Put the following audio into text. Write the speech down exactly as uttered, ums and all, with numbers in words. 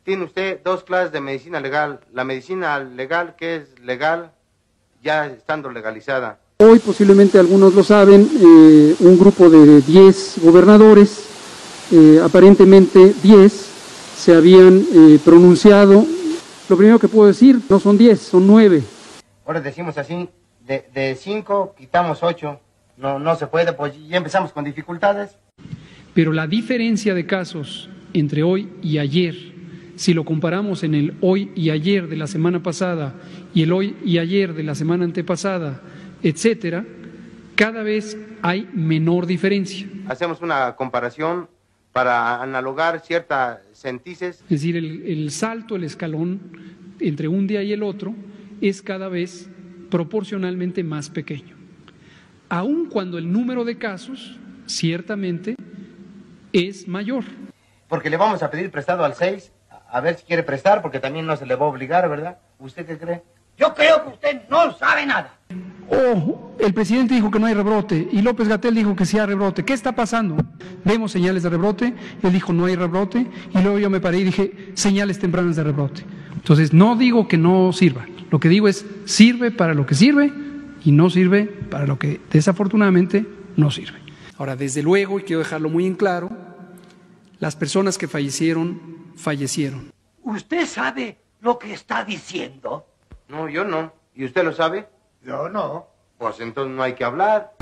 Tiene usted dos clases de medicina legal. La medicina legal, que es legal, ya estando legalizada. Hoy, posiblemente algunos lo saben, eh, un grupo de diez gobernadores, eh, aparentemente diez, se habían eh, pronunciado. Lo primero que puedo decir, no son diez, son nueve. Ahora decimos así, de, de cinco quitamos ocho. No, no se puede, pues ya empezamos con dificultades. Pero la diferencia de casos entre hoy y ayer, si lo comparamos en el hoy y ayer de la semana pasada y el hoy y ayer de la semana antepasada, etcétera, cada vez hay menor diferencia. Hacemos una comparación para analogar ciertas sentices. Es decir, el, el salto, el escalón entre un día y el otro es cada vez proporcionalmente más pequeño. Aun cuando el número de casos, ciertamente, es mayor. Porque le vamos a pedir prestado al seis, a ver si quiere prestar, porque también no se le va a obligar, ¿verdad? ¿Usted qué cree? Yo creo que usted no sabe nada. Oh, el presidente dijo que no hay rebrote y López-Gatell dijo que sí hay rebrote. ¿Qué está pasando? Vemos señales de rebrote, él dijo no hay rebrote y luego yo me paré y dije señales tempranas de rebrote. Entonces no digo que no sirva, lo que digo es sirve para lo que sirve y no sirve para lo que desafortunadamente no sirve. Ahora, desde luego, y quiero dejarlo muy en claro, las personas que fallecieron, fallecieron. ¿Usted sabe lo que está diciendo? No, yo no. ¿Y usted lo sabe? Yo no. Pues entonces no hay que hablar.